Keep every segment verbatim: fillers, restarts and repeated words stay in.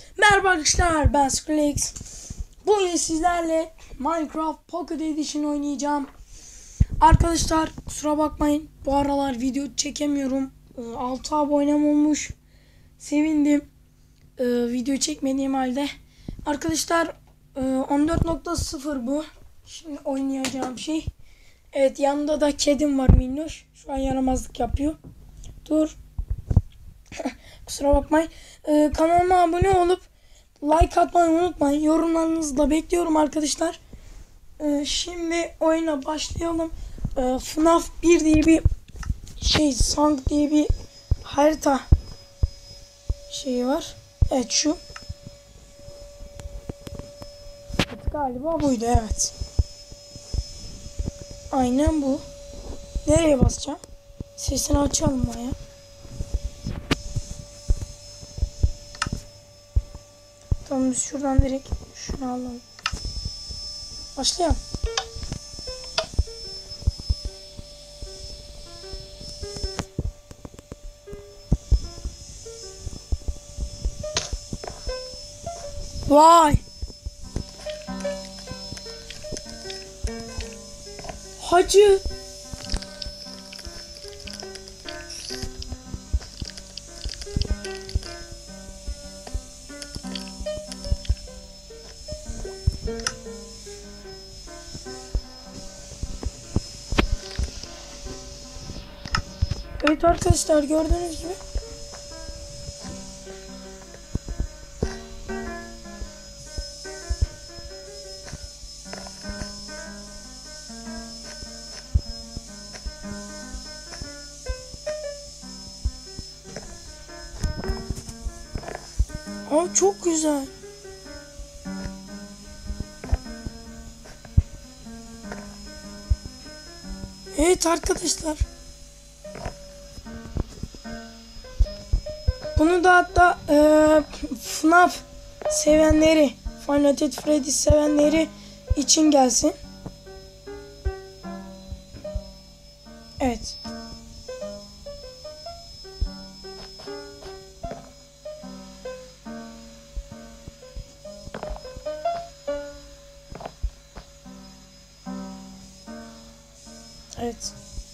Merhaba arkadaşlar, ben Skrillex. Bugün sizlerle Minecraft Pocket Edition oynayacağım. Arkadaşlar kusura bakmayın, bu aralar video çekemiyorum. altı abonem olmuş. Sevindim ee, video çekmediğim halde. Arkadaşlar on dört nokta sıfır bu. Şimdi oynayacağım şey. Evet, yanında da kedim var, minnoş. Şu an yaramazlık yapıyor. Dur. Kusura bakmayın. Ee, kanalıma abone olup like atmayı unutmayın. Yorumlarınızı da bekliyorum arkadaşlar. Ee, şimdi oyuna başlayalım. Ee, F NAF bir diye bir şey, Song diye bir harita şeyi var. Evet, şu. Evet, galiba buydu, evet. Aynen bu. Nereye basacağım? Sesini açalım baya. Tamam, biz şuradan direkt şunu alalım. Başlayalım. Vay. Hacı. Evet arkadaşlar, gördüğünüz gibi Aa, çok güzel. Evet arkadaşlar, bunu da hatta e, F NAF sevenleri, Five Nights at Freddy's sevenleri için gelsin. Evet. Evet.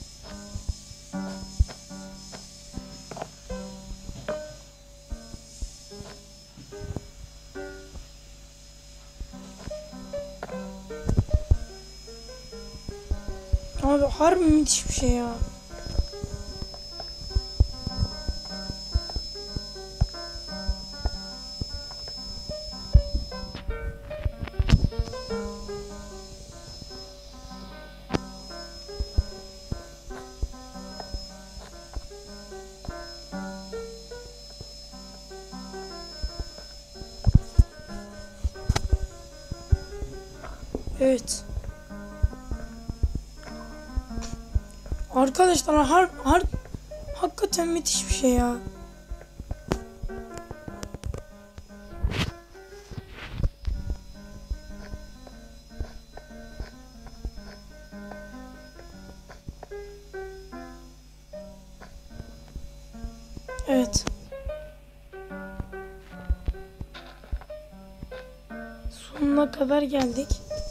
Abi harbi müthiş bir şey ya. Evet. Arkadaşlar har, har hakikaten müthiş bir şey ya. Evet. Sonuna kadar geldik.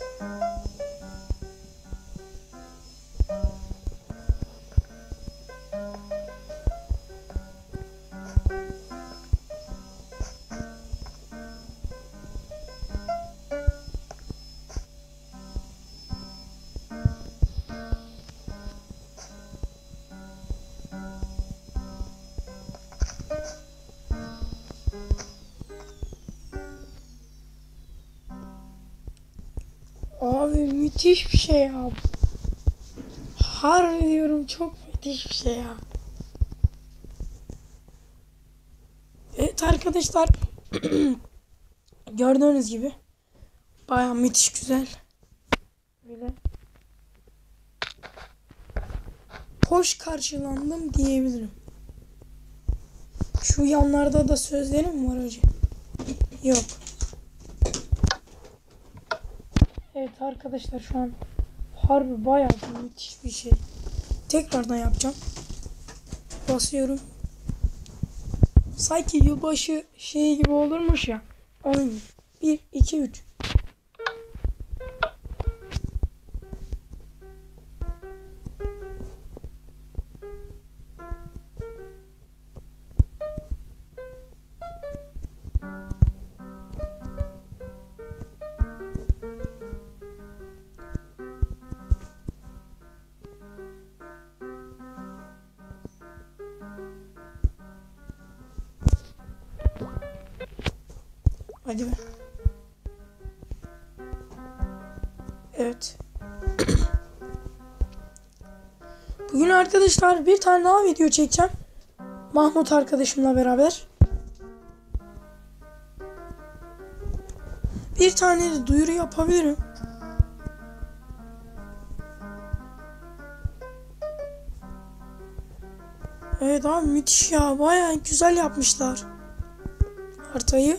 Abi müthiş bir şey ya. Harbi diyorum, çok müthiş bir şey ya. Evet arkadaşlar, gördüğünüz gibi bayağı müthiş güzel. Böyle hoş karşılandım diyebilirim. Şu yanlarda da sözlerim mi var hocam? Yok. Evet arkadaşlar, şu an harbi bayağı müthiş bir şey. Tekrardan yapacağım. Basıyorum. Sanki yılbaşı şeyi gibi olurmuş ya. Oyun. bir, iki, üç. Hadi be. Evet. Bugün arkadaşlar bir tane daha video çekeceğim. Mahmut arkadaşımla beraber. Bir tane de duyuru yapabilirim. Evet abi, müthiş ya. Bayağı güzel yapmışlar haritayı.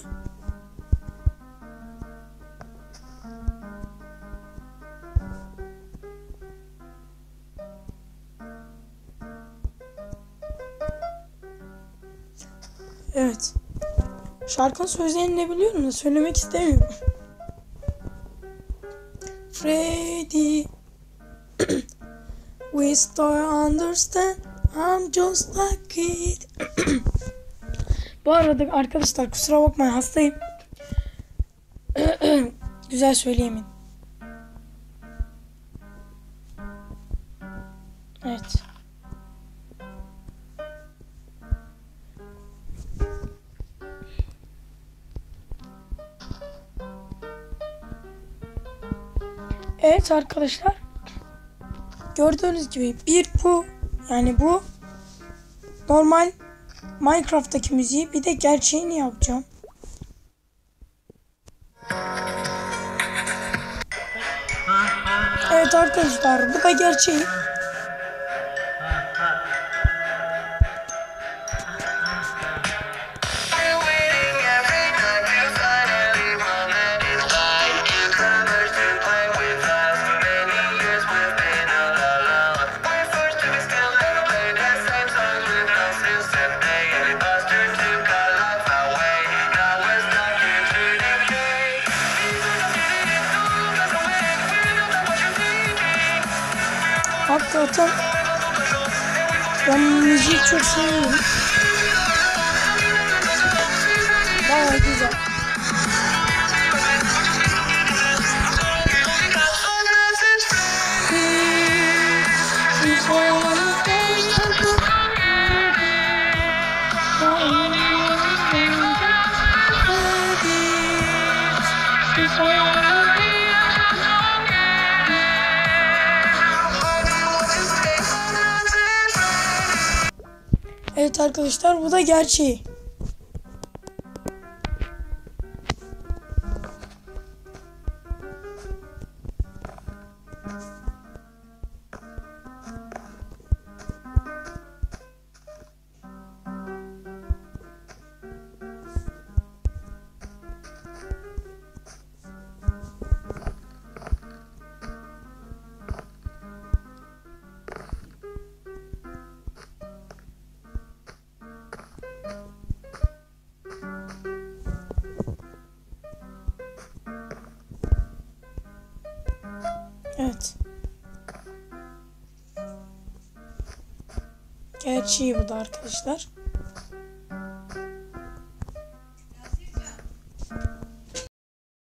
Evet. Şarkının sözlerini ne biliyorum da söylemek istemiyorum. Freddy, we still understand. I'm just like kid. Bu arada arkadaşlar kusura bakmayın, hastayım. Güzel söyleyemedim. Evet. Evet arkadaşlar. Gördüğünüz gibi bir bu, yani bu normal Minecraft'taki müziği, bir de gerçeğini yapacağım. Evet arkadaşlar, bu da gerçeği. Hakikaten ben müziği çok seviyorum. Bayağı güzel. Evet arkadaşlar, bu da gerçeği. Evet. Gerçeği bu da arkadaşlar.